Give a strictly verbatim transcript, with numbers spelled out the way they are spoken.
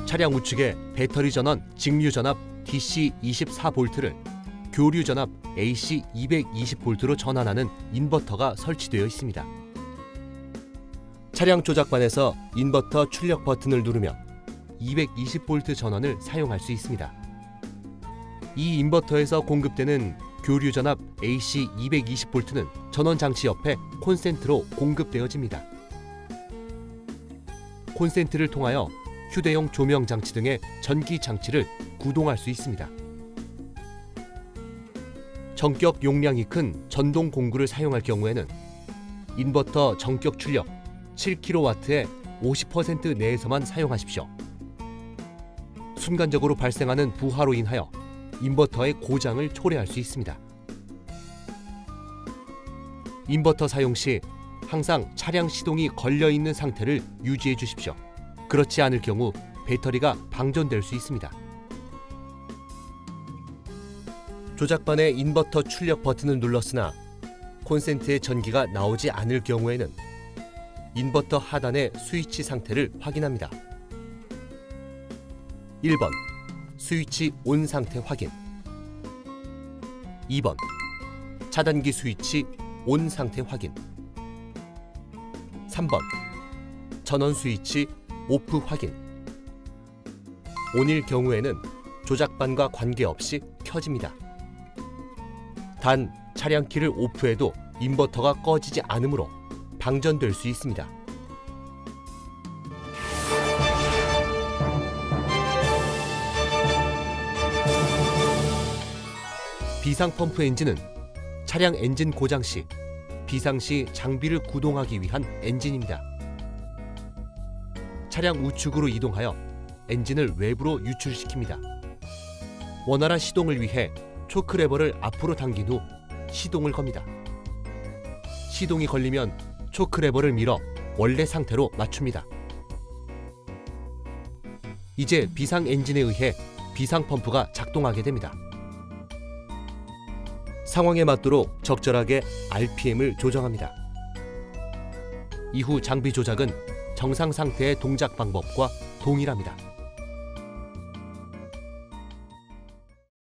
차량 우측에 배터리 전원 직류 전압 디씨 이십사 볼트를 교류 전압 에이씨 이백이십 볼트로 전환하는 인버터가 설치되어 있습니다. 차량 조작반에서 인버터 출력 버튼을 누르면 이백이십 볼트 전원을 사용할 수 있습니다. 이 인버터에서 공급되는 교류 전압 에이씨 이백이십 볼트는 전원 장치 옆에 콘센트로 공급되어집니다. 콘센트를 통하여 휴대용 조명 장치 등의 전기 장치를 구동할 수 있습니다. 전격 용량이 큰 전동 공구를 사용할 경우에는 인버터 전격 출력 칠 킬로와트의 오십 퍼센트 내에서만 사용하십시오. 순간적으로 발생하는 부하로 인하여 인버터의 고장을 초래할 수 있습니다. 인버터 사용 시 항상 차량 시동이 걸려있는 상태를 유지해 주십시오. 그렇지 않을 경우 배터리가 방전될 수 있습니다. 조작반의 인버터 출력 버튼을 눌렀으나 콘센트의 전기가 나오지 않을 경우에는 인버터 하단의 스위치 상태를 확인합니다. 일 번 스위치 온 상태 확인. 이 번 차단기 스위치 온 상태 확인. 삼 번 전원 스위치 오프 확인. 온일 경우에는 조작반과 관계없이 켜집니다. 단 차량 키를 오프해도 인버터가 꺼지지 않으므로 방전될 수 있습니다. 비상 펌프 엔진은 차량 엔진 고장 시 비상시 장비를 구동하기 위한 엔진입니다. 차량 우측으로 이동하여 엔진을 외부로 유출시킵니다. 원활한 시동을 위해 초크 레버를 앞으로 당긴 후 시동을 겁니다. 시동이 걸리면 초크 레버를 밀어 원래 상태로 맞춥니다. 이제 비상 엔진에 의해 비상 펌프가 작동하게 됩니다. 상황에 맞도록 적절하게 알피엠을 조정합니다. 이후 장비 조작은 정상 상태의 동작 방법과 동일합니다.